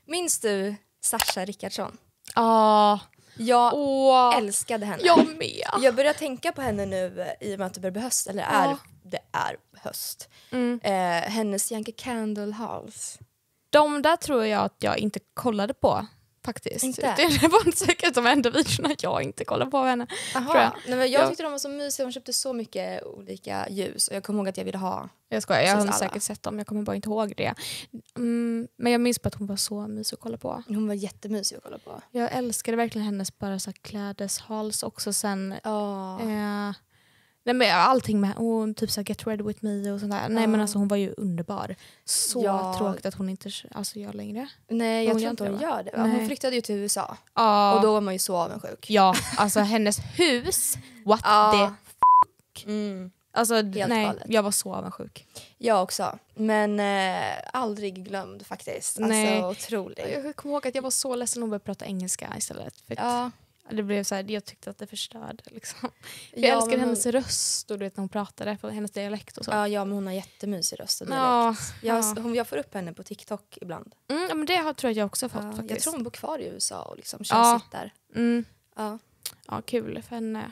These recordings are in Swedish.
Minns du Sasha Rickardsson? Ja. Jag älskade henne. Jag med. Jag börjar tänka på henne nu i och med att det börjar bli höst. Eller det är höst. Hennes Yankee Candle Halls. De där tror jag att jag inte kollade på. Faktiskt. Inte? Det var inte säkert de enda videorna jag inte kollade på henne. Aha. Nej, men jag tyckte de var så mysiga. Hon köpte så mycket olika ljus. Och jag kommer ihåg att jag ville ha. Jag skojar, jag har säkert sett dem. Jag kommer bara inte ihåg det. Men jag minns på att hon var så mysig att kolla på. Hon var jättemysig att kolla på. Jag älskade verkligen hennes bara så här klädeshals också sen. Nej, men allting med typ så här Get Ready With Me och sånt där. Nej men alltså hon var ju underbar. Så tråkigt att hon inte gör längre. Nej, jag tror inte hon gör det. Hon flyttade ju till USA. Och då var man ju så avundsjuk. Ja, alltså hennes hus. What the fuck? Alltså nej, jag var så avundsjuk. Jag också. Men aldrig glömd faktiskt. Nej. Alltså otroligt. Jag kommer ihåg att jag var så ledsen när hon började prata engelska istället. För det blev så här, jag tyckte att det förstörde liksom. Jag älskar hennes röst och du vet när hon pratade på hennes dialekt och så. Ja, men hon har jättemysig röst och dialekt. Jag får upp henne på TikTok ibland. Ja, men det tror jag också fått faktiskt. Jag tror hon bor kvar i USA och liksom kör sitt där. Ja, kul för henne.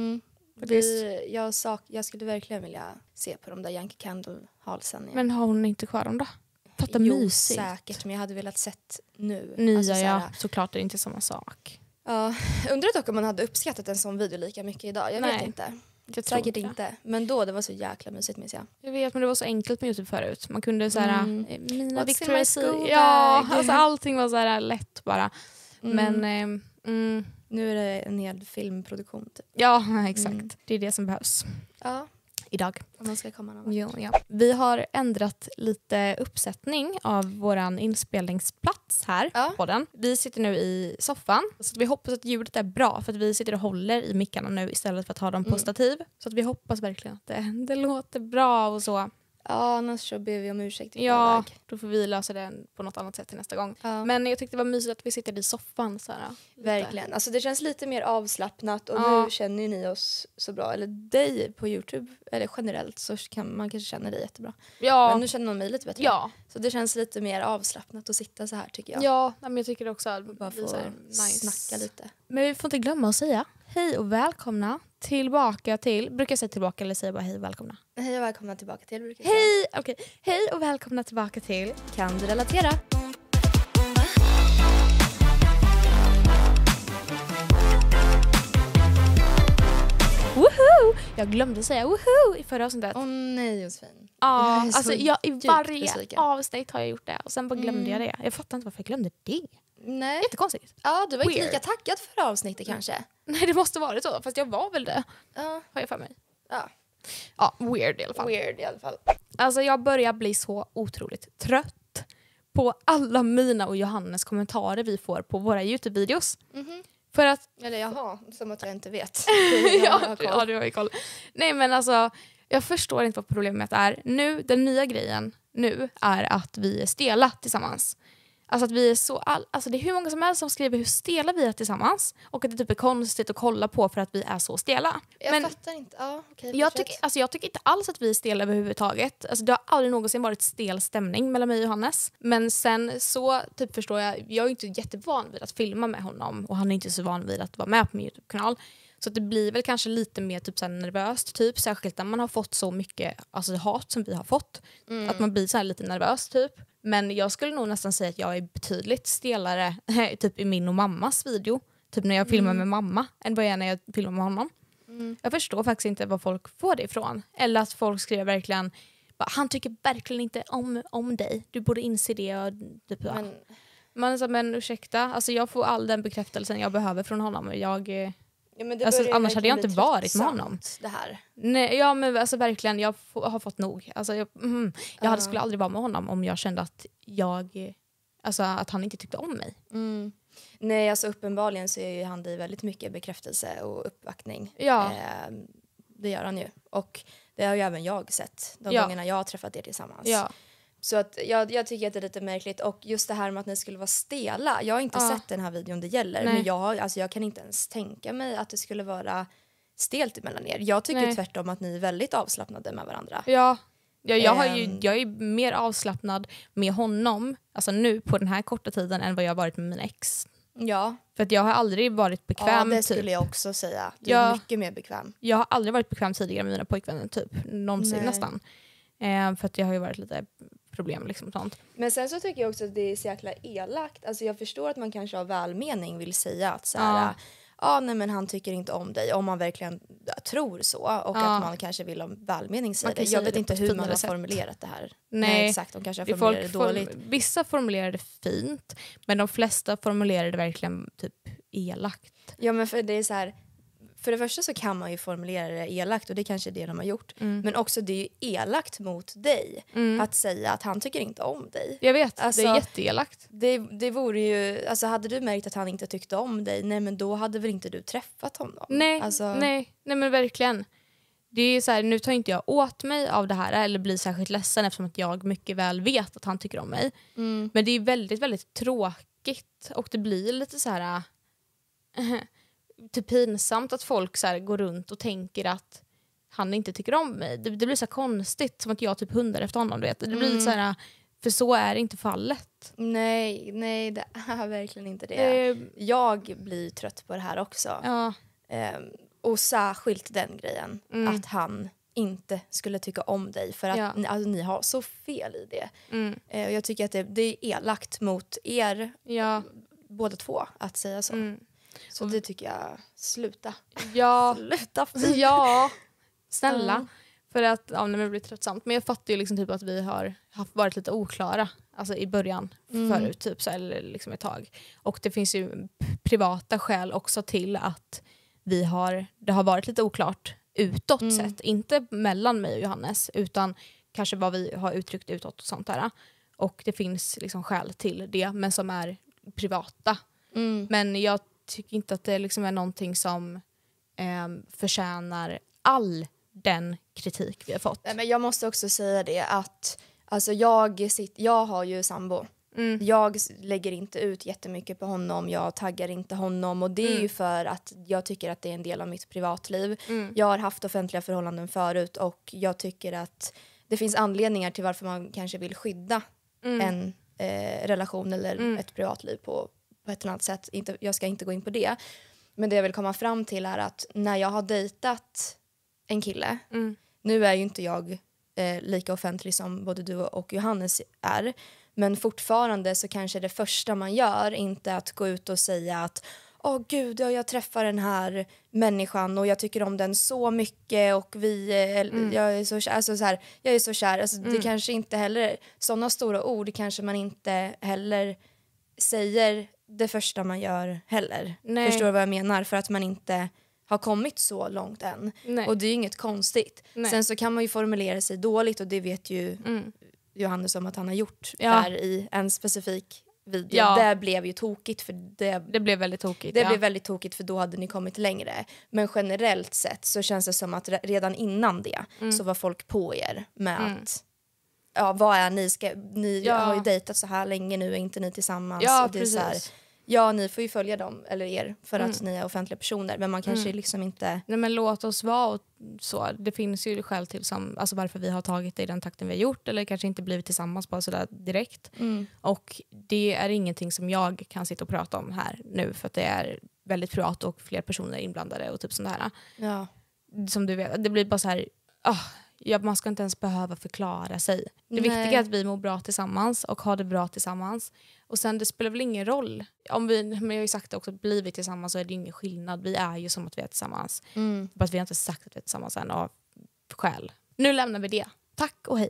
Jag skulle verkligen vilja se på de där Yankee Candle Halsen igen. Men har hon inte kvar dem då? Fatta jo, mysigt. Säkert, men jag hade velat sett nu. Nya, alltså, såklart är det inte samma sak. Ja, undrar dock om man hade uppskattat en sån video lika mycket idag. Jag vet inte. Säkert inte. Men då, det var så jäkla mysigt, minns jag. Jag vet, men det var så enkelt med YouTube förut. Man kunde såhär, mina Victoria's Secret. Ja, alltså allting var såhär lätt bara. Men nu är det en hel filmproduktion typ. Ja, exakt. Det är det som behövs. Ja. Idag. Om man ska komma någon vart. Ja. Vi har ändrat lite uppsättning av våran inspelningsplats här på den. Vi sitter nu i soffan. Så vi hoppas att ljudet är bra. För att vi sitter och håller i mickarna nu istället för att ha dem på stativ. Så att vi hoppas verkligen att det låter bra och så. Ja, annars så ber vi om ursäkt. Ja, då får vi lösa det på något annat sätt till nästa gång. Ja. Men jag tyckte det var mysigt att vi sitter i soffan. Så här, verkligen. Alltså det känns lite mer avslappnat. Och nu känner ju ni oss så bra. Eller dig på YouTube. Eller generellt så kan man kanske känna dig jättebra. Ja. Men nu känner man mig lite bättre. Ja. Så det känns lite mer avslappnat att sitta så här tycker jag. Ja, men jag tycker också att bara få snacka lite. Men vi får inte glömma att säga hej och välkomna tillbaka till... Brukar jag säga tillbaka eller säga bara hej och välkomna? Hej och välkomna tillbaka till. Brukar jag säga. Okej. Hej och välkomna tillbaka till... Kan du relatera? Woho! Jag glömde säga woho i förra avsnittet. Nej, Josefin. Ja, alltså i varje avsnitt har jag gjort det. Och sen bara glömde jag det. Jag fattar inte varför jag glömde det. Nej. Jättekonstigt. Ja, du var inte lika taggad förra avsnittet kanske. Nej, det måste vara så. Fast jag var väl det. Har jag för mig. Ja, weird i alla fall. Alltså jag börjar bli så otroligt trött på alla mina och Johannes kommentarer vi får på våra YouTube-videos. För att... Eller jaha, som att jag inte vet. Ja, du har ju koll. Nej, men alltså, jag förstår inte vad problemet är. Nu, den nya grejen nu är att vi är stela tillsammans. Alltså att vi är så... Alltså det är hur många som helst som skriver hur stela vi är tillsammans. Och att det typ är konstigt att kolla på för att vi är så stela. Jag fattar inte. Ja, okej, jag tycker inte alls att vi är stela överhuvudtaget. Alltså det har aldrig någonsin varit stel stämning mellan mig och Johannes. Men sen så typ förstår jag är inte jättevan vid att filma med honom. Och han är inte så van vid att vara med på min YouTube-kanal. Så att det blir väl kanske lite mer typ så här nervöst typ. Särskilt när man har fått så mycket hat som vi har fått. Att man blir så här lite nervös typ. Men jag skulle nog nästan säga att jag är betydligt stelare typ i min och mammas video. Typ när jag filmar med mamma än vad jag är när jag filmar med honom. Jag förstår faktiskt inte vad folk får det ifrån. Eller att folk skriver verkligen han tycker verkligen inte om dig. Du borde inse det. Och typ, men ursäkta. Alltså jag får all den bekräftelsen jag behöver från honom. Annars hade jag inte varit med honom. Det här. Nej, ja men alltså verkligen jag har fått nog. Alltså jag skulle aldrig vara med honom om jag kände att att han inte tyckte om mig. Nej, alltså uppenbarligen så är ju han dig väldigt mycket bekräftelse och uppvaktning. Ja. Det gör han ju. Och det har ju även jag sett de gångerna jag har träffat er tillsammans. Ja. Så att jag tycker att det är lite märkligt. Och just det här med att ni skulle vara stela. Jag har inte sett den här videon det gäller. Nej. Men jag kan inte ens tänka mig att det skulle vara stelt mellan er. Jag tycker tvärtom att ni är väldigt avslappnade med varandra. Ja. Jag är mer avslappnad med honom alltså nu på den här korta tiden än vad jag har varit med min ex. Ja. För att jag har aldrig varit bekväm. Ja, det skulle jag också säga. Du är mycket mer bekväm. Jag har aldrig varit bekväm tidigare med mina pojkvänner typ. Någonsin nästan. För att det har ju varit lite problem liksom sånt. Men sen så tycker jag också att det är så jäkla elakt. Alltså jag förstår att man kanske av välmening vill säga att så här, nej men han tycker inte om dig. Om man verkligen tror så. Och att man kanske vill om välmening säga det. Jag vet inte hur man har formulerat det här. Nej exakt, de kanske har formulerat det dåligt. Vissa formulerar det fint. Men de flesta formulerar det verkligen typ elakt. Ja men för det är så här. För det första så kan man ju formulera det elakt och det kanske är det de har gjort. Men också det är ju elakt mot dig att säga att han tycker inte om dig. Jag vet, alltså, det är jätteelakt. Det vore ju, alltså hade du märkt att han inte tyckte om dig, nej men då hade väl inte du träffat honom? Nej, alltså... nej men verkligen. Det är så här, nu tar inte jag åt mig av det här eller blir särskilt ledsen eftersom att jag mycket väl vet att han tycker om mig. Men det är väldigt, väldigt tråkigt och det blir lite så här... typ pinsamt att folk så här går runt och tänker att han inte tycker om mig. Det blir så konstigt som att jag typ hundar efter honom, du vet. Det blir lite så här, för så är inte fallet. Nej, det är verkligen inte det. Jag blir trött på det här också. Ja. Och särskilt den grejen att han inte skulle tycka om dig för att alltså, ni har så fel i det. Jag tycker att det är elakt mot er båda två att säga så. Så det tycker jag, sluta. Ja, sluta. Ja, snälla. För att när det blir tröttsamt. Men jag fattar ju liksom typ att vi har varit lite oklara. Alltså i början förut typ så, eller liksom ett tag. Och det finns ju privata skäl också till att det har varit lite oklart utåt sett. Inte mellan mig och Johannes utan kanske vad vi har uttryckt utåt och sånt där. Och det finns liksom skäl till det men som är privata. Men jag tycker inte att det liksom är någonting som förtjänar all den kritik vi har fått. Men jag måste också säga det att alltså jag har ju sambo. Jag lägger inte ut jättemycket på honom. Jag taggar inte honom. Och det är ju för att jag tycker att det är en del av mitt privatliv. Jag har haft offentliga förhållanden förut. Och jag tycker att det finns anledningar till varför man kanske vill skydda en relation eller ett privatliv på ett eller annat sätt. Jag ska inte gå in på det. Men det jag vill komma fram till är att när jag har dejtat en kille. Nu är ju inte jag lika offentlig som både du och Johannes är. Men fortfarande så kanske det första man gör inte att gå ut och säga att gud, jag träffar den här människan och jag tycker om den så mycket och jag är så kär. Alltså, så här, jag är så kär. Alltså, det kanske inte heller, sådana stora ord kanske man inte heller säger det första man gör heller. Nej. Förstår du vad jag menar? För att man inte har kommit så långt än. Nej. Och det är inget konstigt. Nej. Sen så kan man ju formulera sig dåligt och det vet ju Johannes om att han har gjort där i en specifik video. Ja. Det blev ju tokigt för det blev väldigt tokigt. Det blev väldigt tokigt för då hade ni kommit längre. Men generellt sett så känns det som att redan innan det så var folk på er med att vad är ni har ju dejtat så här länge nu, är inte ni tillsammans? Ja, och det är så här, ni får ju följa dem eller er för att ni är offentliga personer, men man kanske liksom inte... Nej, men låt oss vara och så. Det finns ju skäl till som, alltså varför vi har tagit det i den takten vi har gjort eller kanske inte blivit tillsammans bara sådär direkt. Och det är ingenting som jag kan sitta och prata om här nu för att det är väldigt privat och fler personer inblandade och typ sånt här. Ja. Som du vet, det blir bara så här... man ska inte ens behöva förklara sig. Det viktiga är att vi mår bra tillsammans och har det bra tillsammans. Och sen det spelar väl ingen roll. Men jag har ju sagt det också, blir vi tillsammans så är det ingen skillnad. Vi är ju som att vi är tillsammans. Bara att vi har inte sagt att vi är tillsammans än av skäl. Nu lämnar vi det. Tack och hej.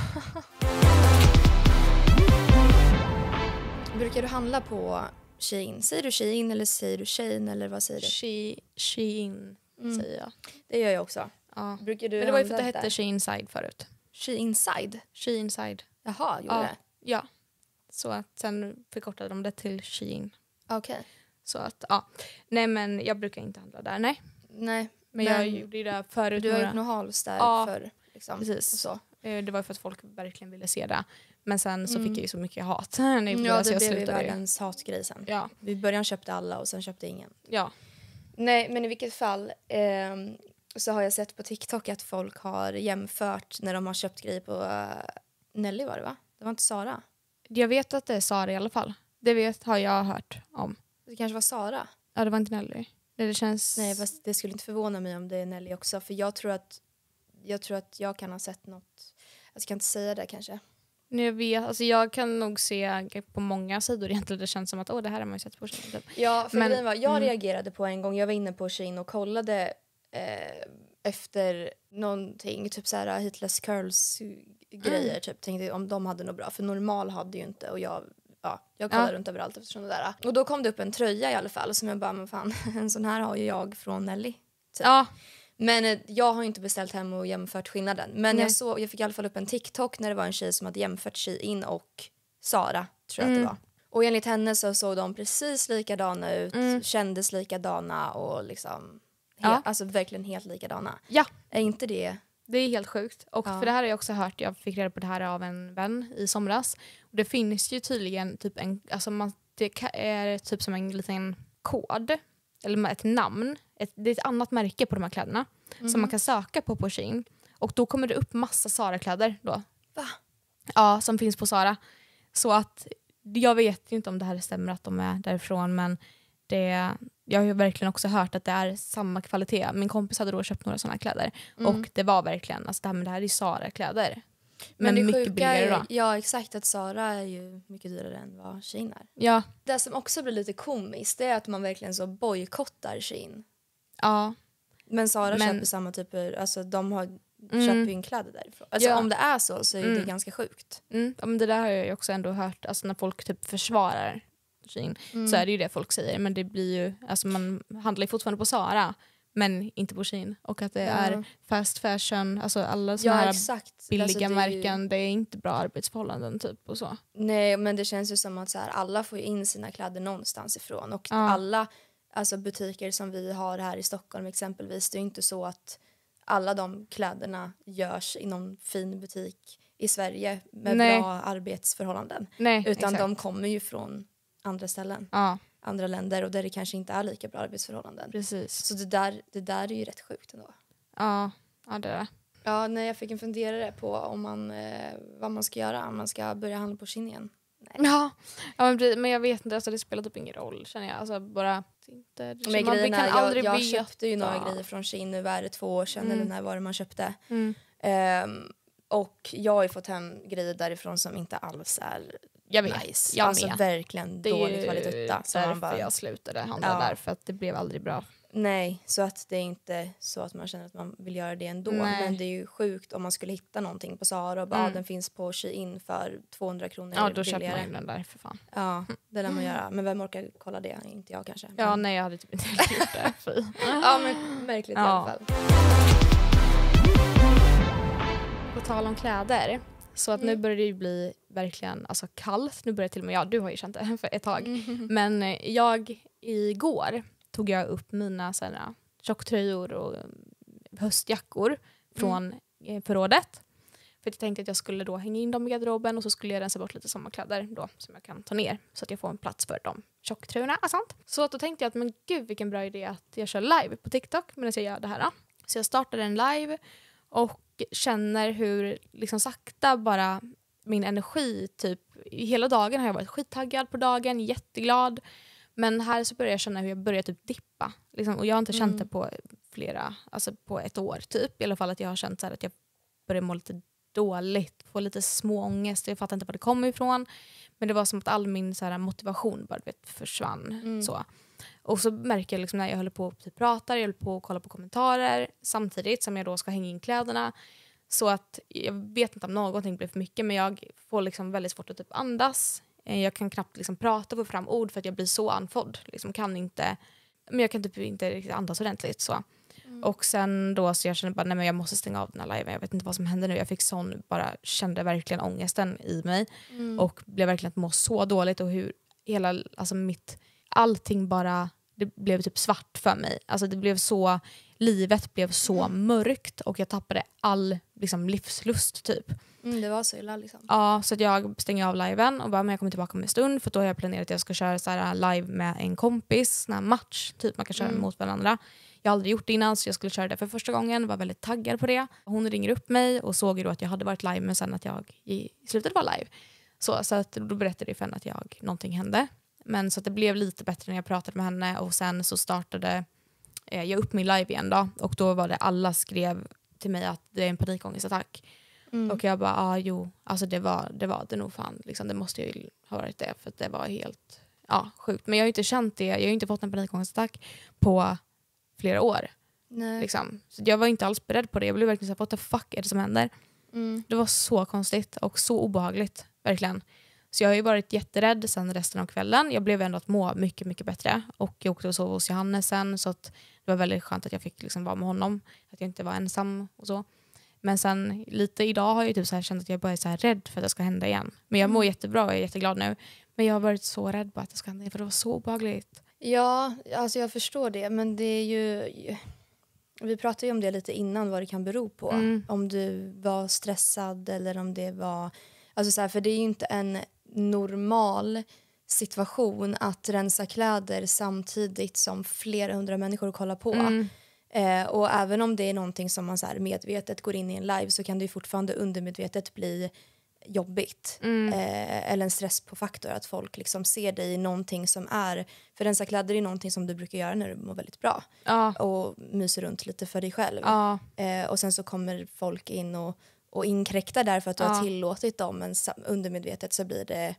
Brukar du handla på Shein? Säger du Shein eller säger du Shein eller vad säger du? Shein säger jag. Det gör jag också. Ja. Men det var ju för att det hette Sheinside förut. Sheinside? Sheinside. Jaha, gjorde det? Ja. Så att sen förkortade de det till Shein. Okej. Okay. Så att, nej men jag brukar inte handla där, nej. Nej. Men jag gjorde ju det förut. Du har gjort något hals där för liksom. Precis. Och så. Det var för att folk verkligen ville se det. Men sen så fick jag ju så mycket hat. Det blev ju världens hatgrej sen. Ja. Vi början köpte alla och sen köpte ingen. Ja. Nej, men i vilket fall... så har jag sett på TikTok att folk har jämfört när de har köpt grejer på Nelly var det va? Det var inte Sara. Jag vet att det är Sara i alla fall. Har jag hört om. Det kanske var Sara. Ja, det var inte Nelly. Det känns... Nej, fast det skulle inte förvåna mig om det är Nelly också. För jag tror att jag kan ha sett något. Jag ska inte säga det kanske. Jag vet, alltså jag kan nog se på många sidor egentligen. Det känns som att det här har man ju sett på Shein. Typ. Ja, för grejen var, jag reagerade på en gång. Jag var inne på Shein och kollade efter någonting. Typ så här Hitless Curls grejer. Typ. Tänkte om de hade något bra. För normal hade ju inte. Och jag kollade runt överallt eftersom det där. Och då kom det upp en tröja i alla fall. Som jag bara, men fan, en sån här har ju jag från Nelly. Typ. Ja. Men jag har inte beställt hem och jämfört skillnaden. Men jag fick i alla fall upp en TikTok när det var en tjej som hade jämfört Shein och Sara, tror jag att det var. Och enligt henne så såg de precis likadana ut, kändes likadana och liksom alltså verkligen helt likadana. Ja. Är inte det? Det är helt sjukt. Och för det här har jag också hört, jag fick reda på det här av en vän i somras. Och det finns ju tydligen typ det är typ som en liten kod eller ett namn. Det är ett annat märke på de här kläderna som man kan söka på Shein. Och då kommer det upp massa Sara-kläder då. Va? Ja, som finns på Sara. Så att jag vet ju inte om det här stämmer att de är därifrån, men jag har ju verkligen också hört att det är samma kvalitet. Min kompis hade då köpt några sådana kläder och det var verkligen, alltså det här är Sara-kläder. Men det mycket billigare då. Ja, exakt, att Sara är ju mycket dyrare än vad Shein är. Ja. Det som också blir lite komiskt, det är att man verkligen så bojkottar Shein. Ja. Men Sara köper samma typer, alltså de köper ju in kläder därifrån. Alltså om det är så är det ganska sjukt. Ja, men det där har jag ju också ändå hört, alltså när folk typ försvarar Shein så är det ju det folk säger, men det blir ju, alltså man handlar ju fortfarande på Sara men inte på Shein, och att det är fast fashion, alltså alla såna här billiga alltså, märken, det är inte bra arbetsförhållanden typ och så. Nej, men det känns ju som att så här, alla får ju in sina kläder någonstans ifrån, och alla alltså butiker som vi har här i Stockholm exempelvis, det är inte så att alla de kläderna görs i någon fin butik i Sverige med bra arbetsförhållanden. Nej, utan exakt. De kommer ju från andra ställen, andra länder, och där det kanske inte är lika bra arbetsförhållanden. Precis. Så det där är ju rätt sjukt ändå. Ja, det är det. Ja, jag fick en funderare på om vad man ska göra, om man ska börja handla på Shein igen. Nej. Ja, men jag vet inte, alltså det spelar typ ingen roll, känner jag. Alltså bara inte. Men grejerna, jag köpte ju några grejer från Shein, nu är det 2 år sedan eller när var det man köpte. Och jag har ju fått hem grejer därifrån som inte alls är nice. Alltså verkligen dålig kvalitet. Så därför jag slutade handla där, för att det blev aldrig bra. Nej, så att det är inte så att man känner att man vill göra det ändå. Nej. Men det är ju sjukt om man skulle hitta någonting på Sara och bara den finns på Shein för 200 kronor billigare. Ja, då billigare. köper man den där för fan. Ja, det lär man göra. Men vem orkar kolla det? Inte jag kanske. Ja, nej, jag hade typ inte gjort det. Fy. Ja, men märkligt i alla fall. På tal om kläder. Så att nu börjar det ju bli verkligen kallt. Nu börjar till och med du har ju känt det för ett tag. Men igår tog jag upp mina tjocktröjor och höstjackor från förrådet. För jag tänkte att jag skulle då hänga in dem i garderoben, och så skulle jag rensa bort lite sommarkläder då, som jag kan ta ner, så att jag får en plats för de tjocktröjorna och sånt. Så att då tänkte jag att men gud vilken bra idé att jag kör live på TikTok medan jag gör det här. Så jag startade en live och känner hur liksom sakta bara min energi typ hela dagen har jag varit skittaggad på dagen, jätteglad. Men här så börjar jag känna hur jag börjar typ dippa. Liksom, och jag har inte känt det på på ett år typ. I alla fall att jag har känt så här att jag börjar må lite dåligt. Få lite små ångest. Jag fattar inte var det kommer ifrån. Men det var som att all min motivation bara försvann. Så. Och så märker jag liksom när jag håller på att prata, jag håller på att kolla på kommentarer. Samtidigt som jag då ska hänga in kläderna. Så att jag vet inte om någonting blir för mycket. Men jag får liksom väldigt svårt att typ andas. Jag kan knappt liksom prata och få fram ord för att jag blir så andfådd. Liksom jag kan typ inte riktigt andas ordentligt. Så. Och sen då så jag kände bara, nej men jag måste stänga av den här liven. Jag vet inte vad som händer nu. Jag fick kände verkligen ångesten i mig. Och blev verkligen att må så dåligt. Och hur hela, allting bara, det blev typ svart för mig. Alltså det blev livet blev så mörkt. Och jag tappade all livslust typ. Det var så illa liksom. Ja, så att jag stänger av liven och bara, men jag kommer tillbaka om en stund, för då har jag planerat att jag ska köra så här live med en kompis, sån här match, typ man kan köra mot varandra. Jag har aldrig gjort det innan, så jag skulle köra det för första gången, var väldigt taggad på det. Hon ringer upp mig och såg ju då att jag hade varit live, men sen att jag i slutet var live. Så att då berättade Fenn att någonting hände. Men så att det blev lite bättre när jag pratade med henne, och sen så startade jag upp min live igen då, och då var det alla skrev till mig att det är en panikångestattack. Och jag bara, alltså det var det nog fan. Liksom, det måste ju ha varit det, för att det var helt sjukt. Men jag har ju inte känt det, jag har ju inte fått en panikångestattack på flera år. Nej. Liksom. Så jag var inte alls beredd på det. Jag blev verkligen så här, what the fuck är det som händer? Det var så konstigt och så obehagligt, verkligen. Så jag har ju varit jätterädd sen resten av kvällen. Jag blev ändå att må mycket, mycket bättre. Och jag åkte och sov hos Johannes sen, så att det var väldigt skönt att jag fick liksom vara med honom. Att jag inte var ensam och så. Men sen lite idag har jag typ så här känt att jag bara är så här rädd för att det ska hända igen. Men jag mår jättebra och är jätteglad nu. Men jag har varit så rädd på att det ska hända igen, för det var så obehagligt. Ja, alltså jag förstår det. Men det är ju... Vi pratade ju om det lite innan, vad det kan bero på. Om du var stressad eller om det var... Alltså så här, för det är ju inte en normal situation att rensa kläder samtidigt som flera hundra människor kollar på. Och även om det är någonting som man så här medvetet går in i en live, så kan det ju fortfarande undermedvetet bli jobbigt. Eller en stress på faktor, att folk liksom ser dig i någonting som är... För rensa kläder är någonting som du brukar göra när du mår väldigt bra. Och myser runt lite för dig själv. Och sen så kommer folk in och inkräktar därför att du har tillåtit dem, men undermedvetet så blir det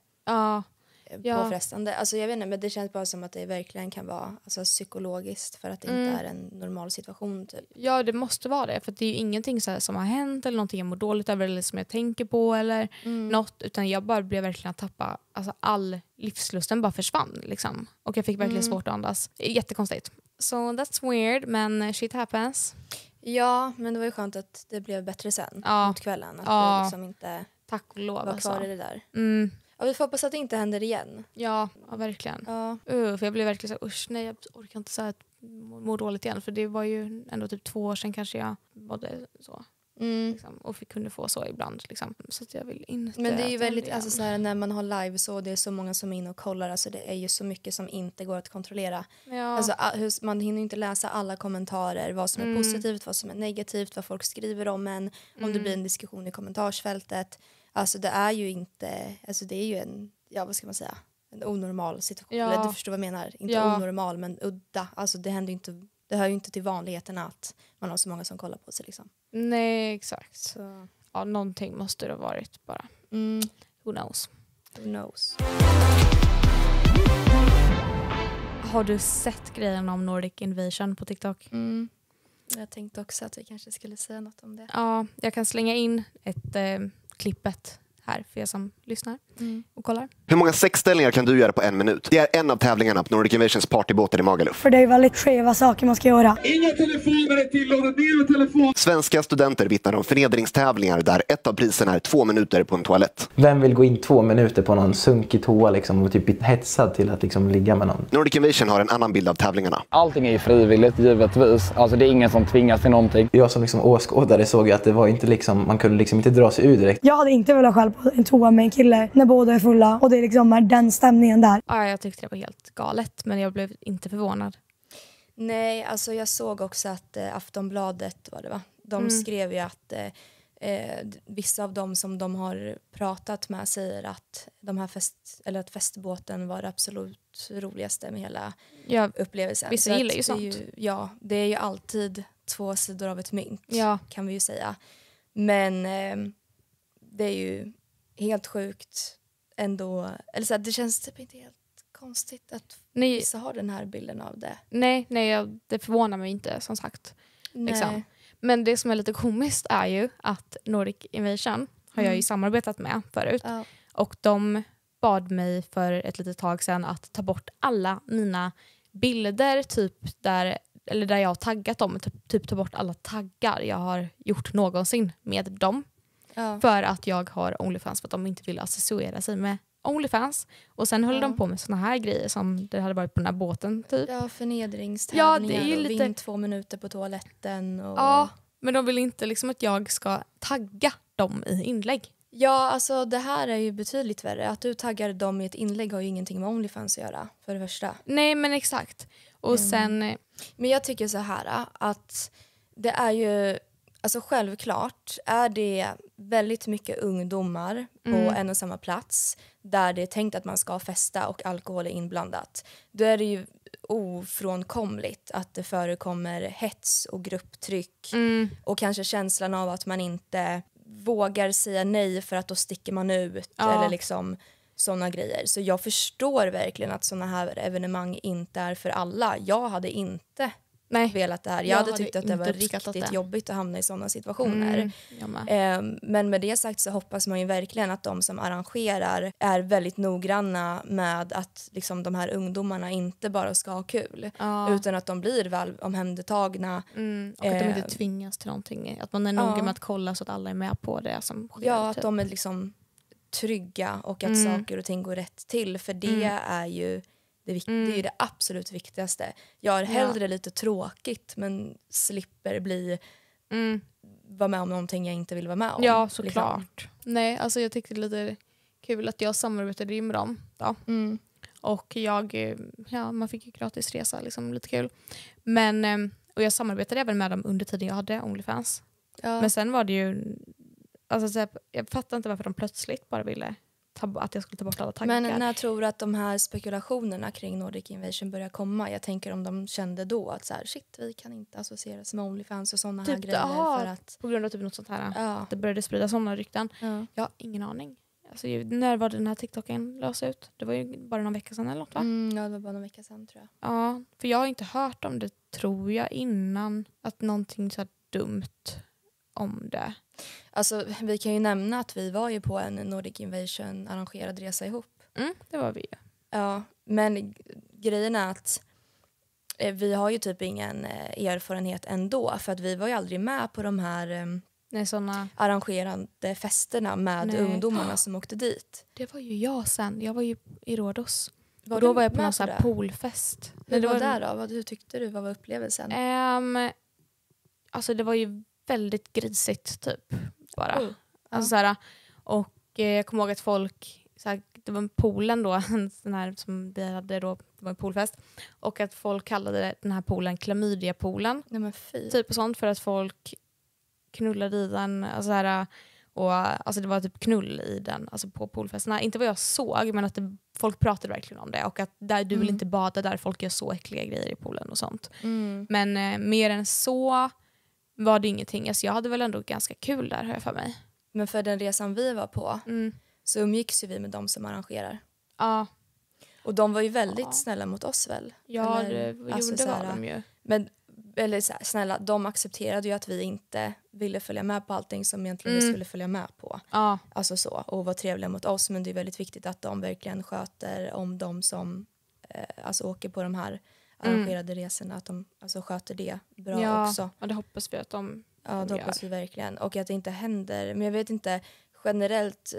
påfrestande. Alltså jag vet inte, men det känns bara som att det verkligen kan vara alltså, psykologiskt, för att det inte är en normal situation typ. Ja, det måste vara det, för det är ju ingenting så här som har hänt eller någonting jag mår dåligt över eller som jag tänker på eller något, utan jag bara blev verkligen att tappa, alltså all livslusten bara försvann liksom. Och jag fick verkligen svårt att andas. Jättekonstigt. So that's weird, men shit happens. Ja, men det var ju skönt att det blev bättre sen mot kvällen. Att du liksom inte tack och lov, var kvar i det där. Ja, vi får hoppas att det inte händer igen. Ja verkligen. För jag blev verkligen så här, nej, jag orkar inte så här må dåligt igen. För det var ju ändå typ 2 år sedan kanske jag mådde så. Liksom, och kunde få så ibland. Liksom. Så att jag vill inte... Men det är ju väldigt, alltså så här, när man har live så det är så många som är in och kollar. Alltså det är ju så mycket som inte går att kontrollera. Alltså, man hinner inte läsa alla kommentarer. Vad som är positivt, vad som är negativt. Vad folk skriver om en. Om det blir en diskussion i kommentarsfältet. Alltså det är ju inte... Alltså det är ju en... Ja, vad ska man säga? En onormal situation. Eller du förstår vad jag menar. Inte onormal, men udda. Alltså det händer inte... Det hör ju inte till vanligheterna att man har så många som kollar på sig liksom. Nej, exakt. Så. Ja, någonting måste det ha varit bara. Who knows? Who knows? Har du sett grejen om Nordic Invasion på TikTok? Jag tänkte också att vi kanske skulle säga något om det. Ja, jag kan slänga in ett klippet här för er som lyssnar och kollar. Hur många sexställningar kan du göra på 1 minut? Det är en av tävlingarna på Nordic Invasions partybåtar i Magaluf. För det är väldigt skeva saker man ska göra. Inga telefoner är tillåtet, ner med telefon! Svenska studenter vittnar om förnedringstävlingar där ett av priserna är 2 minuter på en toalett. Vem vill gå in 2 minuter på någon sunkig toa liksom, och typ bli hetsad till att liksom ligga med någon? Nordic Invasion har en annan bild av tävlingarna. Allting är ju frivilligt, givetvis. Alltså det är ingen som tvingas till någonting. Jag som liksom åskådare såg att det var inte liksom, man kunde liksom inte dra sig ur direkt. Jag hade inte velat själv på en toa med en kille när båda är fulla och det är liksom den stämningen där. Ja, jag tyckte det var helt galet, men jag blev inte förvånad. Nej, alltså jag såg också att Aftonbladet var det va? De skrev ju att vissa av dem som de har pratat med säger att att festbåten var det absolut roligaste med hela upplevelsen. Vissa gillar ju sånt. Det är ju alltid 2 sidor av ett mynt kan vi ju säga. Men det är ju helt sjukt ändå, eller så här, det känns typ inte helt konstigt att vissa har den här bilden av det. Nej, det förvånar mig inte som sagt. Liksom. Men det som är lite komiskt är ju att Nordic Invasion har jag ju samarbetat med förut. Och de bad mig för ett litet tag sedan att ta bort alla mina bilder typ där jag har taggat dem, typ ta bort alla taggar jag har gjort någonsin med dem. För att jag har OnlyFans, för att de inte vill associera sig med OnlyFans. Och sen höll de på med såna här grejer som det hade varit på den här båten typ. Ja, förnedringstävlingar det är ju och vinn 2 minuter på toaletten. Och... Ja, men de vill inte liksom att jag ska tagga dem i inlägg. Ja, alltså det här är ju betydligt värre. Att du taggar dem i ett inlägg har ju ingenting med OnlyFans att göra, för det första. Nej, men exakt. Och sen... Men jag tycker så här att det är ju... Alltså självklart är det väldigt mycket ungdomar på en och samma plats där det är tänkt att man ska festa och alkohol är inblandat. Då är det ju ofrånkomligt att det förekommer hets och grupptryck och kanske känslan av att man inte vågar säga nej för att då sticker man ut eller liksom såna grejer. Så jag förstår verkligen att såna här evenemang inte är för alla. Jag hade inte velat det här. Jag hade tyckt att det var riktigt jobbigt att hamna i såna situationer. Men med det sagt så hoppas man ju verkligen att de som arrangerar är väldigt noggranna med att liksom, de här ungdomarna inte bara ska ha kul utan att de blir väl omhändertagna. Och att de inte tvingas till någonting. Att man är noga med att kolla så att alla är med på det som sker. Ja, att de är liksom trygga och att saker och ting går rätt till. För det är ju det är ju det absolut viktigaste. Jag har hellre lite tråkigt men slipper vara med om någonting jag inte vill vara med om. Ja, såklart. Liksom. Nej, alltså jag tyckte det lite kul att jag samarbetade ju med dem. Ja. Och man fick ju gratis resa, liksom lite kul. Men, och jag samarbetade även med dem under tiden jag hade OnlyFans. Ja. Men sen var det ju, alltså, jag fattar inte varför de plötsligt bara ville att jag skulle ta bort alla tankar. Men när tror du att de här spekulationerna kring Nordic Invasion börjar komma? Jag tänker om de kände då att så här, shit, vi kan inte associeras med OnlyFans och sådana här grejer. För att... På grund av typ något sånt här. Ja. Det började sprida sådana rykten. Ja. Jag har ingen aning. Alltså, när var den här TikToken lös ut? Det var ju bara någon vecka sedan eller något, va? Ja, det var bara någon vecka sedan tror jag. Ja, för jag har inte hört om det, tror jag, innan att någonting så här dumt om det. Alltså, vi kan ju nämna att vi var ju på en Nordic Invasion arrangerad resa ihop. Det var vi ju. Ja, men grejen är att vi har ju typ ingen erfarenhet ändå. För att vi var ju aldrig med på de här arrangerande festerna med ungdomarna som åkte dit. Det var ju jag sen. Jag var ju i Rhodos. Och då var jag på någon sån här poolfest. Hur var det då? Vad tyckte du? Vad var upplevelsen? Alltså det var ju väldigt grisigt typ bara. Alltså, såhär, och jag kommer ihåg att folk såhär, det var poolen då, den här som vi hade då, det var en poolfest, och att folk kallade den här poolen klamydia-poolen. Nej, men fy. Typ och sånt, för att folk knullade i den, alltså här, och alltså det var typ knull i den, alltså på poolfesterna. Inte vad jag såg, men att folk pratade verkligen om det, och att där du vill inte bada där, folk gör så äckliga grejer i poolen och sånt. Men mer än så var det ingenting. Alltså jag hade väl ändå ganska kul där, har jag för mig. Men för den resan vi var på så umgicks ju vi med de som arrangerar. Ja. Och de var ju väldigt snälla mot oss väl? Ja, det var de ju. Men, eller så här, snälla, de accepterade ju att vi inte ville följa med på allting som egentligen vi skulle följa med på. Ja. Alltså så, och var trevliga mot oss. Men det är väldigt viktigt att de verkligen sköter om de som alltså åker på de här arrangerade resorna, att de alltså sköter det bra också. Ja, det hoppas vi att de Ja, det hoppas vi verkligen. Och att det inte händer. Men jag vet inte, generellt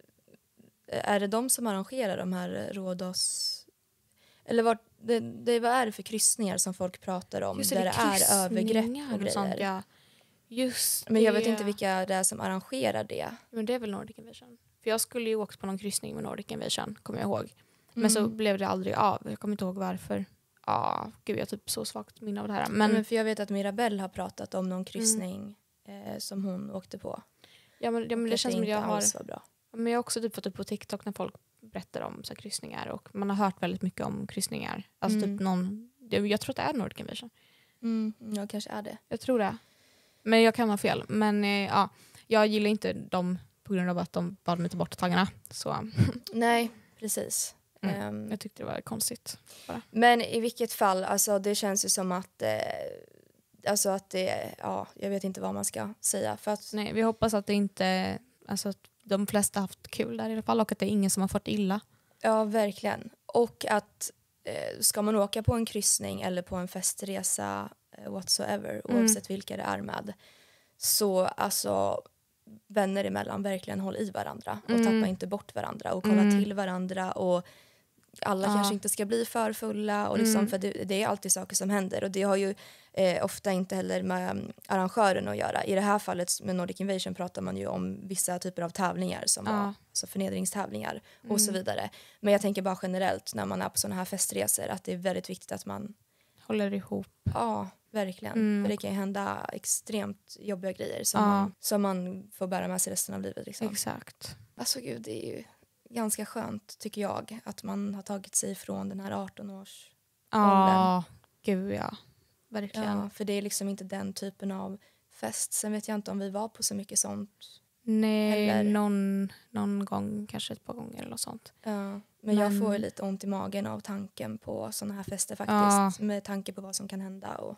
är det de som arrangerar de här Rhodos? Eller vad är det för kryssningar som folk pratar om? Just där det är övergrepp och grejer. Sånt, ja. Just men jag vet inte vilka det är som arrangerar det. Men det är väl Nordic Invasion. För jag skulle ju åka på någon kryssning med Nordic Invasion, kommer jag ihåg. Men så blev det aldrig av. Jag kommer inte ihåg varför. Gud, jag har typ så svagt minne av det här. Men för jag vet att Mirabelle har pratat om någon kryssning som hon åkte på. Ja, men det känns som att jag har... Var bra. Men jag har också typ fått upp på TikTok när folk berättar om så här kryssningar. Och man har hört väldigt mycket om kryssningar. Alltså typ jag tror att det är Nordic Invasion. Ja, kanske är det. Jag tror det. Men jag kan ha fel. Men jag gillar inte dem på grund av att de bad mig ta bort taggarna. Så. Nej, precis. Jag tyckte det var konstigt. Bara. Men i vilket fall, alltså det känns ju som att alltså att det, jag vet inte vad man ska säga. För att, nej, vi hoppas att det inte, alltså att de flesta har haft kul där i alla fall, och att det är ingen som har fått illa. Ja, verkligen. Och att ska man åka på en kryssning eller på en festresa whatsoever, oavsett vilka det är med, så alltså vänner emellan, verkligen håll i varandra och tappa inte bort varandra och kolla till varandra och alla kanske inte ska bli för fulla och liksom, för det är alltid saker som händer och det har ju ofta inte heller med arrangören att göra. I det här fallet med Nordic Invasion pratar man ju om vissa typer av tävlingar som var alltså förnedringstävlingar och så vidare. Men jag tänker bara generellt när man är på sådana här festresor att det är väldigt viktigt att man håller ihop. Ja, verkligen. För det kan ju hända extremt jobbiga grejer som man får bära med sig resten av livet. Liksom. Exakt. Alltså gud, det är ju ganska skönt tycker jag att man har tagit sig ifrån den här 18-års åldern. Gud ja. Verkligen. Ja, för det är liksom inte den typen av fest. Sen vet jag inte om vi var på så mycket sånt. Nej, någon gång, kanske ett par gånger eller sånt. Ja, men jag får lite ont i magen av tanken på såna här fester faktiskt. Med tanke på vad som kan hända. Och,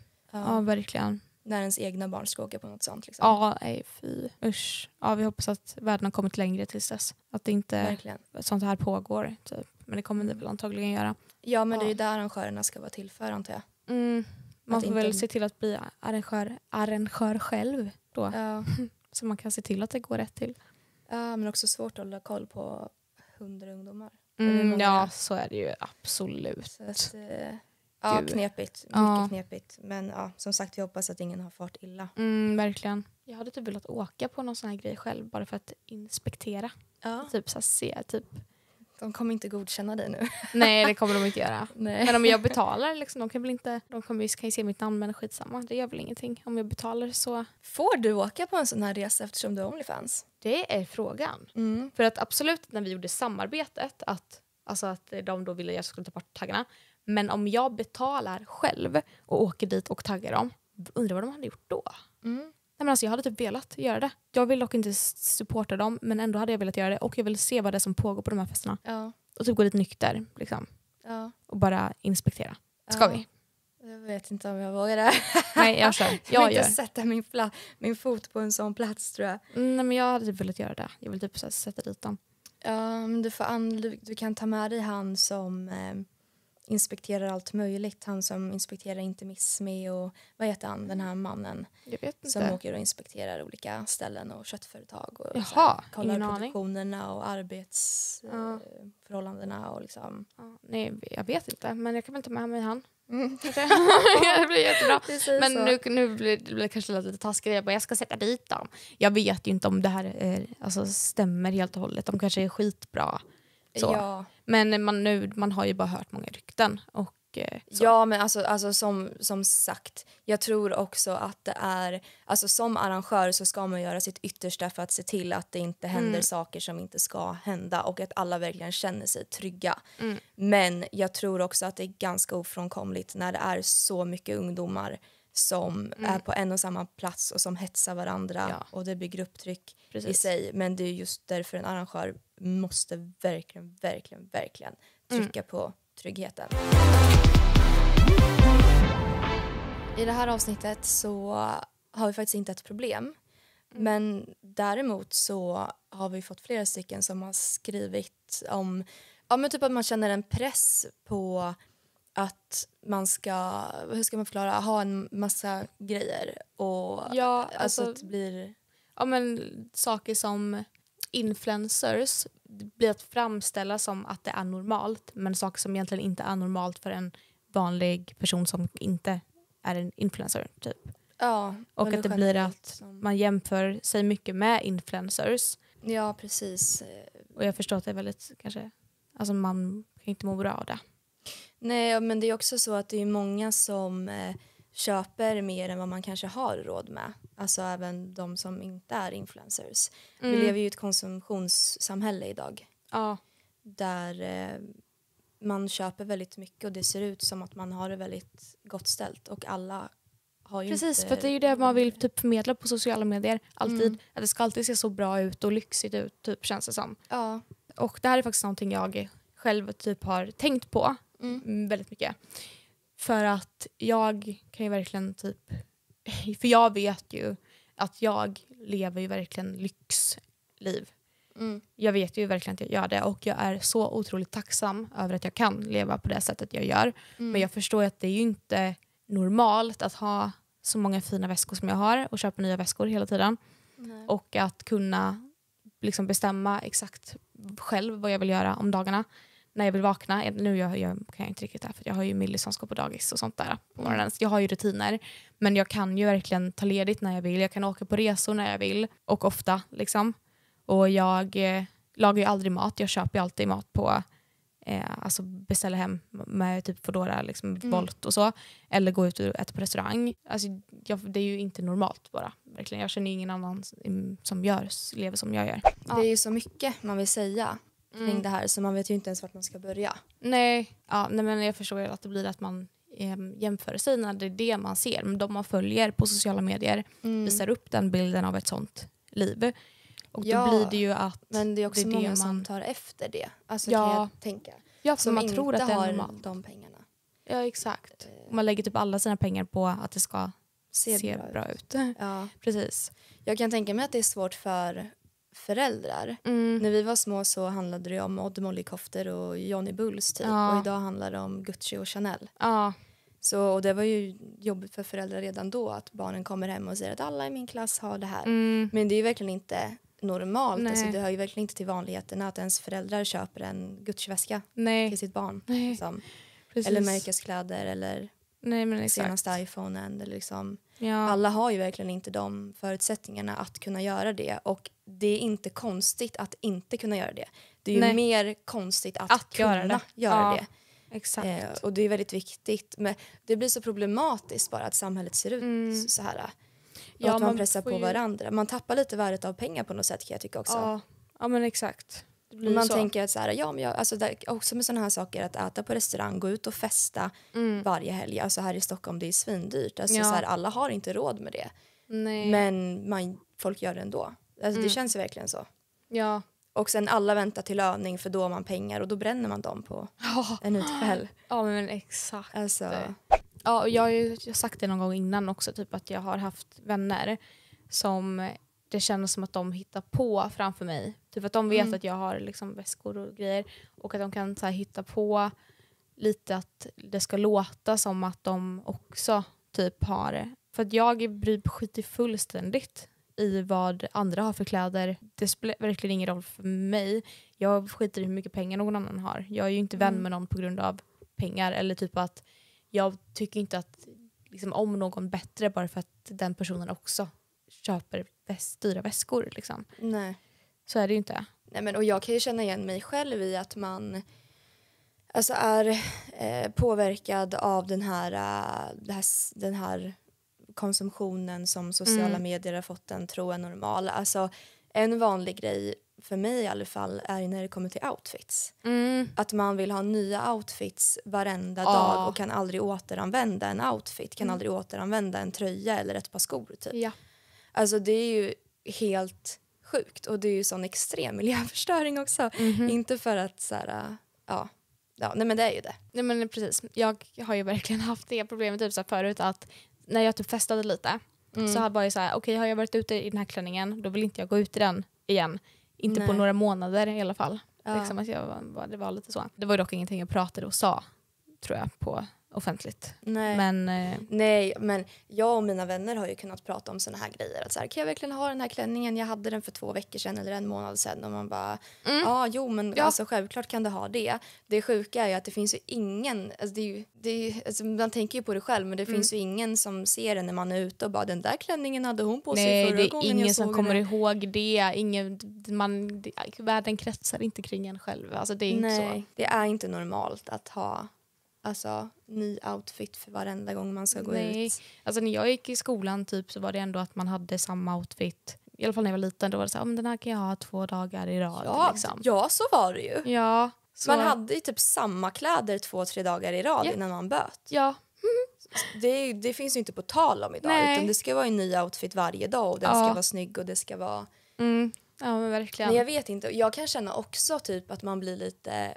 ja, verkligen. När ens egna barn ska åka på något sånt. Liksom. Ja, fy. Usch. Ja, vi hoppas att världen har kommit längre tills dess. Att det inte sånt här pågår. Typ. Men det kommer det väl antagligen göra. Ja, men det är ju där arrangörerna ska vara till för, antar jag. Man får väl se till att bli arrangör själv då. Ja. Så man kan se till att det går rätt till. Ja, men också svårt att hålla koll på 100 ungdomar. Ja, så är det ju absolut. Så att, ja, knepigt. Mycket knepigt. Men ja, som sagt, vi hoppas att ingen har fart illa. Verkligen. Jag hade typ velat åka på någon sån här grej själv bara för att inspektera. Ja. Typ så här, se typ. De kommer inte godkänna dig nu. Nej, det kommer de inte göra. Nej. Men om jag betalar, liksom, de kan väl inte... kan ju se mitt namn, men skitsamma. Det gör väl ingenting. Om jag betalar så... Får du åka på en sån här resa eftersom du är OnlyFans? Det är frågan. För att absolut, när vi gjorde samarbetet, att de då ville att jag skulle ta bort taggarna. Men om jag betalar själv och åker dit och taggar dem, undrar vad de hade gjort då? Nej, men alltså, jag hade typ velat göra det. Jag vill dock inte supporta dem, men ändå hade jag velat göra det. Och jag vill se vad det är som pågår på de här festerna. Ja. Och typ gå dit nykter. Liksom. Ja. Och bara inspektera. Ska vi? Jag vet inte om jag vågar det. Nej, jag kör. Jag vill inte sätta min fot på en sån plats, tror jag. Nej, men jag hade typ velat göra det. Jag vill typ sätta dit dem. Ja, men du kan ta med dig han som... inspekterar allt möjligt. Han som inspekterar intimisme och vad heter han, den här mannen? Jag vet inte. Som åker och inspekterar olika ställen och köttföretag och kollar produktionerna och arbetsförhållandena och liksom. Nej, jag vet inte, men jag kan väl ta med mig han. Det blir jättebra. Men nu blir det kanske lite taskigt. Jag ska sätta dit dem. Jag vet ju inte om det här stämmer helt och hållet. De kanske är skitbra. Så. Ja. Men man har ju bara hört många rykten. Och, så. Ja, men alltså som sagt, jag tror också att det är... Alltså som arrangör så ska man göra sitt yttersta för att se till att det inte händer saker som inte ska hända. Och att alla verkligen känner sig trygga. Men jag tror också att det är ganska ofrånkomligt när det är så mycket ungdomar som är på en och samma plats och som hetsar varandra. Ja. Och det blir grupptryck i sig. Men det är just därför en arrangör måste verkligen trycka på tryggheten. I det här avsnittet så har vi faktiskt inte ett problem. Men däremot så har vi fått flera stycken som har skrivit om men typ att man känner en press på att man ska, hur ska man förklara, ha en massa grejer. Och alltså att det blir... Ja, men saker som influencers blir att framställa som att det är normalt, men saker som egentligen inte är normalt för en vanlig person som inte är en influencer typ. Ja, och att det blir att man jämför sig mycket med influencers. Ja, precis. Och jag förstår att det är väldigt kanske, alltså man kan inte må bra av det. Nej, men det är också så att det är många som köper mer än vad man kanske har råd med. Alltså även de som inte är influencers. Vi lever ju i ett konsumtionssamhälle idag. Ja. Där man köper väldigt mycket och det ser ut som att man har det väldigt gott ställt. Och alla har ju precis, inte... för det är ju det man vill typ förmedla på sociala medier. Alltid. Att det ska alltid se så bra ut och lyxigt ut, typ, känns det som. Ja. Och det här är faktiskt någonting jag själv typ har tänkt på väldigt mycket. För att jag kan ju verkligen typ... För jag vet ju att jag lever ju verkligen lyxliv. Jag vet ju verkligen att jag gör det. Och jag är så otroligt tacksam över att jag kan leva på det sättet jag gör. Men jag förstår att det är ju inte normalt att ha så många fina väskor som jag har. Och köpa nya väskor hela tiden. Nej. Och att kunna liksom bestämma exakt själv vad jag vill göra om dagarna. när jag vill vakna. Nu jag kan jag inte riktigt det, för jag har ju Millie som ska på dagis och sånt där på morgonen. Jag har ju rutiner, men jag kan ju verkligen ta ledigt när jag vill. Jag kan åka på resor när jag vill, och ofta liksom. Och jag lagar ju aldrig mat. Jag köper ju alltid mat på alltså beställa hem med typ Foodora, liksom Volt och så, eller gå ut och äta på restaurang. Alltså det är ju inte normalt bara. Verkligen. Jag känner ingen annan som lever som jag gör. Det är ju så mycket man vill säga kring det här, så man vet ju inte ens vart man ska börja. Nej, men jag förstår att det blir att man jämför sig när det är det man ser. Men de man följer på sociala medier visar upp den bilden av ett sånt liv. Och då blir det ju att... Men det är också många som tar efter det. Alltså kan jag tänka. Ja, för som man inte tror att det är har normalt. De pengarna. Ja, exakt. Man lägger typ alla sina pengar på att det ska se bra ut. Ja. Precis. Jag kan tänka mig att det är svårt för föräldrar. När vi var små så handlade det om Odd Molly-koftor och Johnny Bulls typ. Och idag handlar det om Gucci och Chanel. Ja. Så, och det var ju jobbigt för föräldrar redan då att barnen kommer hem och säger att alla i min klass har det här. Men det är ju verkligen inte normalt. Alltså, det hör ju verkligen inte till vanligheterna att ens föräldrar köper en Gucci-väska till sitt barn. Liksom. Eller märkeskläder eller senaste iPhonen. Eller liksom. Alla har ju verkligen inte de förutsättningarna att kunna göra det. Och det är inte konstigt att inte kunna göra det. Det är ju mer konstigt att kunna göra det. Exakt. Och det är väldigt viktigt. Men det blir så problematiskt bara att samhället ser ut så här. Och att man pressar på varandra. Man tappar lite värdet av pengar på något sätt, kan jag tycka också. Ja men exakt. Man tänker att så här, men alltså också med sådana här saker, att äta på restaurang, gå ut och festa varje helg. Alltså här i Stockholm, det är svindyrt. Alltså så här, alla har inte råd med det. Nej. Men folk gör det ändå. Alltså det känns ju verkligen så. Ja. Och sen alla väntar till löning, för då har man pengar och då bränner man dem på en utkväll. Ja men exakt. Alltså. Ja, jag har sagt det någon gång innan också, typ att jag har haft vänner som det känns som att de hittar på framför mig. Typ att de vet att jag har liksom väskor och grejer, och att de kan så här, hitta på lite att det ska låta som att de också typ har det. För att jag skiter fullständigt i vad andra har för kläder. Det spelar verkligen ingen roll för mig. Jag skiter i hur mycket pengar någon annan har. Jag är ju inte vän med någon på grund av pengar, eller typ att jag tycker inte att liksom, om någon bättre bara för att den personen också köper dyra väskor liksom. Nej. Så är det ju inte. Nej, men och jag kan ju känna igen mig själv i att man alltså är påverkad av den här konsumtionen som sociala medier har fått en tro är normal. Alltså en vanlig grej för mig i alla fall är när det kommer till outfits. Att man vill ha nya outfits varenda dag och kan aldrig återanvända en outfit. Kan aldrig återanvända en tröja eller ett par skor typ. Ja. Alltså det är ju helt sjukt. Och det är ju sån extrem miljöförstöring också. Inte för att så här, nej men det är ju det. Nej men precis. Jag har ju verkligen haft det problemet typ så här förut, att när jag typ festade lite så var jag så här, okej, har jag varit ute i den här klänningen, då vill inte jag gå ut i den igen. Inte på några månader i alla fall. Liksom att det var lite så. Det var dock ingenting jag pratade och sa, tror jag, på offentligt. Nej. Men jag och mina vänner har ju kunnat prata om såna här grejer. Att så här, kan jag verkligen ha den här klänningen? Jag hade den för 2 veckor sedan eller 1 månad sedan. Och man bara, alltså självklart kan du ha det. Det sjuka är ju att det finns ju ingen, alltså man tänker ju på det själv, men det finns ju ingen som ser det när man är ute och bara, den där klänningen hade hon på sig förra gången. Nej, det är ingen som kommer ihåg det. Världen kretsar inte kring en själv. Alltså det är inte så. Det är inte normalt att ha ny outfit för varenda gång man ska gå ut. Alltså när jag gick i skolan typ, så var det ändå att man hade samma outfit. I alla fall när jag var liten, då var det så här, den här kan jag ha 2 dagar i rad. Ja, liksom. Ja, så var det ju. Ja, så. Man hade ju typ samma kläder 2-3 dagar i rad innan man böt. Ja. Det finns ju inte på tal om idag. Utan det ska vara en ny outfit varje dag. Och den ska vara snygg och det ska vara... Ja, men verkligen. Men jag vet inte. Jag kan känna också typ att man blir lite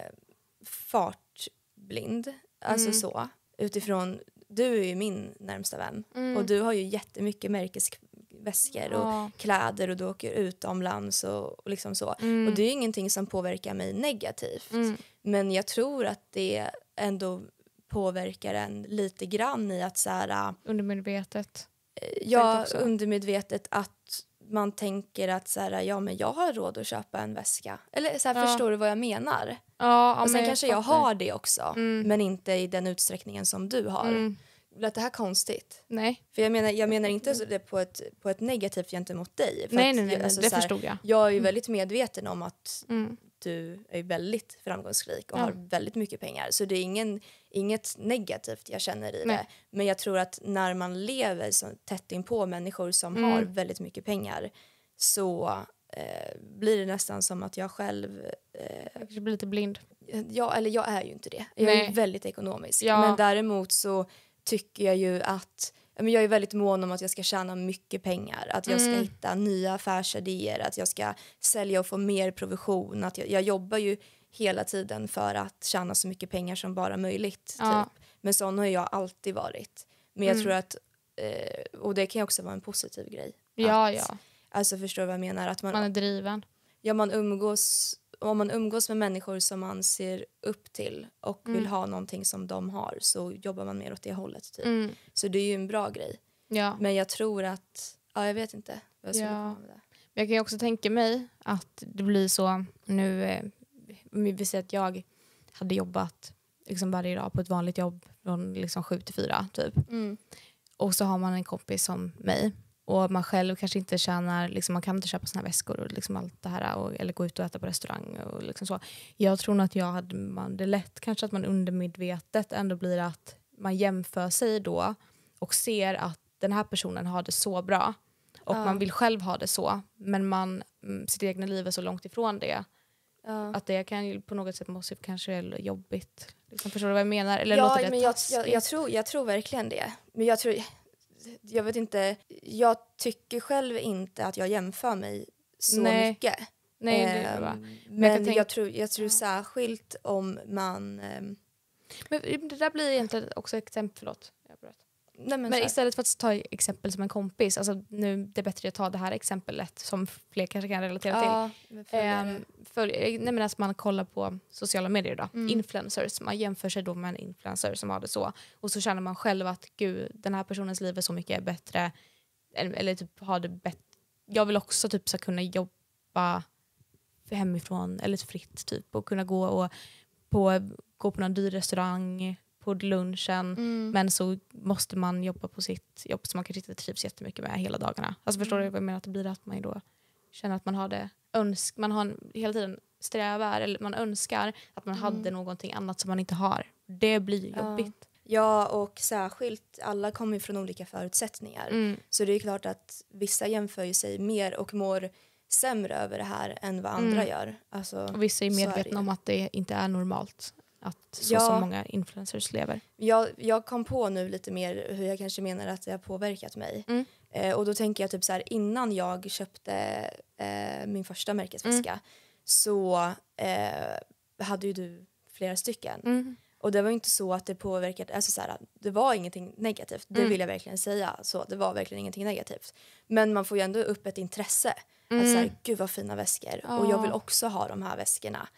fartblind. Alltså så. Utifrån... Du är ju min närmsta vän. Och du har ju jättemycket märkesväskor och kläder. Och du åker utomlands och liksom så. Och det är ju ingenting som påverkar mig negativt. Men jag tror att det ändå påverkar en lite grann i att så här... Undermedvetet. Ja, undermedvetet att man tänker att så här, ja men jag har råd att köpa en väska. Eller så här, förstår du vad jag menar? Ja, och sen kanske jag har det också, men inte i den utsträckningen som du har. Lät det här konstigt? Nej. För jag menar inte det på ett negativt gentemot dig. För nej, alltså, det förstod jag. Jag är ju väldigt medveten om att du är väldigt framgångsrik och har väldigt mycket pengar. Så det är inget negativt jag känner i det. Men jag tror att när man lever så tätt in på människor som har väldigt mycket pengar så blir det nästan som att jag själv... Jag blir lite blind. Ja, eller jag är ju inte det. Jag är väldigt ekonomisk. Ja. Men däremot så tycker jag ju att... Jag är väldigt mån om att jag ska tjäna mycket pengar. Att jag ska hitta nya affärsidéer. Att jag ska sälja och få mer provision. Att jag jobbar ju hela tiden för att tjäna så mycket pengar som bara möjligt. Ja. Typ. Men sån har jag alltid varit. Men jag tror att... och det kan ju också vara en positiv grej. Ja. Alltså förstår du vad jag menar? Att man är driven. Ja, om man umgås med människor som man ser upp till och vill ha någonting som de har, så jobbar man mer åt det hållet typ. Så det är ju en bra grej. Ja. Men jag tror att, jag vet inte vad jag skulle komma med det. Jag kan ju också tänka mig att det blir så nu, vi säger att jag hade jobbat liksom varje dag på ett vanligt jobb från liksom 7 till 4 typ. Och så har man en kompis som mig. Och man själv kanske inte tjänar, liksom, man kan inte köpa såna här väskor och liksom allt det här. Eller gå ut och äta på restaurang och liksom så. Jag tror nog att det är lätt kanske att man undermedvetet ändå blir att man jämför sig då. Och ser att den här personen har det så bra. Och man vill själv ha det så. Men sitt egna liv är så långt ifrån det. Att det kan ju på något sätt måste kanske är jobbigt. Liksom, förstår du vad jag menar? Eller låter det men jag tror verkligen det. Men jag vet inte, jag tycker själv inte att jag jämför mig så mycket. Nej, det är bra. Men jag tror särskilt om man... Men det där blir egentligen också ett exempel, förlåt. Men istället för att ta exempel som en kompis, alltså nu det är bättre att ta det här exemplet som fler kanske kan relatera till. Att man kollar på sociala medier då, influencers, man jämför sig då med en influencer som har det så, och så känner man själv att gud, den här personens liv är så mycket bättre, eller typ ha det bättre. Jag vill också typ så kunna jobba hemifrån eller fritt typ, och kunna gå på någon dyr restaurang på lunchen, men så måste man jobba på sitt jobb som man kanske inte trivs jättemycket med hela dagarna. Alltså förstår du vad jag menar? Att det blir att man då känner att man har det man har hela tiden strävar, eller man önskar att man hade någonting annat som man inte har. Det blir jobbigt. Ja, och särskilt alla kommer från olika förutsättningar. Så det är klart att vissa jämför sig mer och mår sämre över det här än vad andra gör. Alltså, och vissa är medvetna om att det inte är normalt. Att som många influencers lever. Jag kom på nu lite mer hur jag kanske menar att det har påverkat mig. Och då tänker jag typ så här, innan jag köpte min första märkesväska så hade ju du flera stycken. Och det var inte så att det påverkade, alltså så här, det var ingenting negativt. Det vill jag verkligen säga. Så det var verkligen ingenting negativt. Men man får ju ändå upp ett intresse. Att så här, gud vad fina väskor. Och jag vill också ha de här väskorna.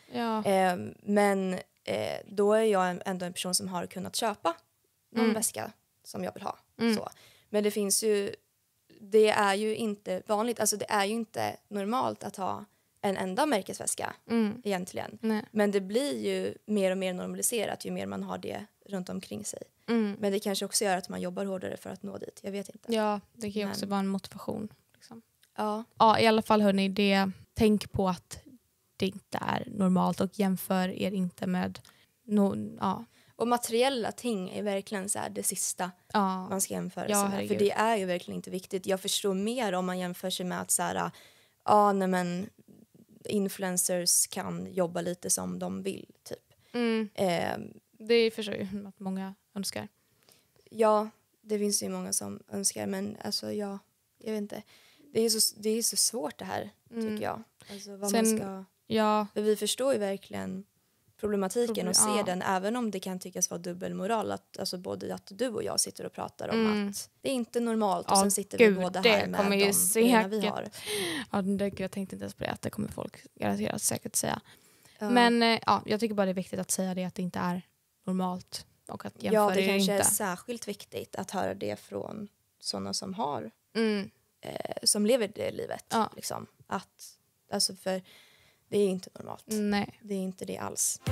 Men då är jag ändå en person som har kunnat köpa någon väska som jag vill ha. Så. Men det finns ju, det är ju inte vanligt, alltså det är ju inte normalt att ha en enda märkesväska egentligen. Nej. Men det blir ju mer och mer normaliserat ju mer man har det runt omkring sig. Men det kanske också gör att man jobbar hårdare för att nå dit, jag vet inte. Ja, det kan ju också vara en motivation. Liksom. Ja, i alla fall hörni, tänk på att det inte är normalt och jämför er inte med Och materiella ting är verkligen så här det sista man ska jämföra sig med. För det är ju verkligen inte viktigt. Jag förstår mer om man jämför sig med att så här, influencers kan jobba lite som de vill typ. Det förstår ju att många önskar. Ja, det finns ju många som önskar, men alltså jag vet inte. Det är så svårt det här tycker jag. Alltså vad man ska... För vi förstår ju verkligen problematiken och ser den, även om det kan tyckas vara dubbelmoral att alltså både att du och jag sitter och pratar om att det är inte normalt och sen sitter vi båda här med de grejerna vi har. Jag tänkte inte ens på det, att det kommer folk garanterat säkert säga. Men jag tycker bara det är viktigt att säga det, att det inte är normalt och att jämföra det kanske inte. Är särskilt viktigt att höra det från sådana som har som lever det livet. Ja. Liksom. Alltså för det är inte normalt. Nej. Det är inte det alls.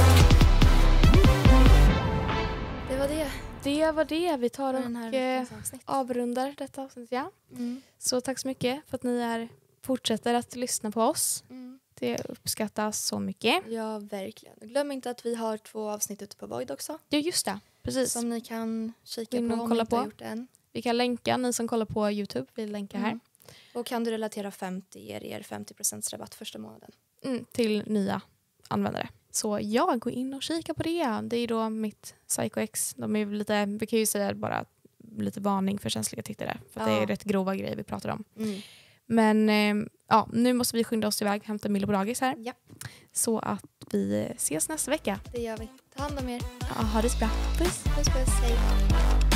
Det var det. Det var det. Vi tar och avrundar detta avsnitt. Ja. Så tack så mycket för att ni fortsätter att lyssna på oss. Det uppskattas så mycket. Ja, verkligen. Glöm inte att vi har 2 avsnitt ute på Void också. Ja, just det. Precis. Som ni kan kika på om ni inte har gjort det än. Vi kan länka, ni som kollar på YouTube, vi länkar här. Och kan du relatera 50 ger er 50% rabatt första månaden. Till nya användare. Så jag går in och kika på det. Det är då mitt PsychoX. De är lite, vi kan ju säga bara lite varning för känsliga tittare. För det är rätt grova grejer vi pratar om. Men nu måste vi skynda oss iväg och hämta Mille på dagis här. Ja. Så att vi ses nästa vecka. Det gör vi. Ta hand om er. Ja, ha det så bra. Puss, puss, puss. Hej.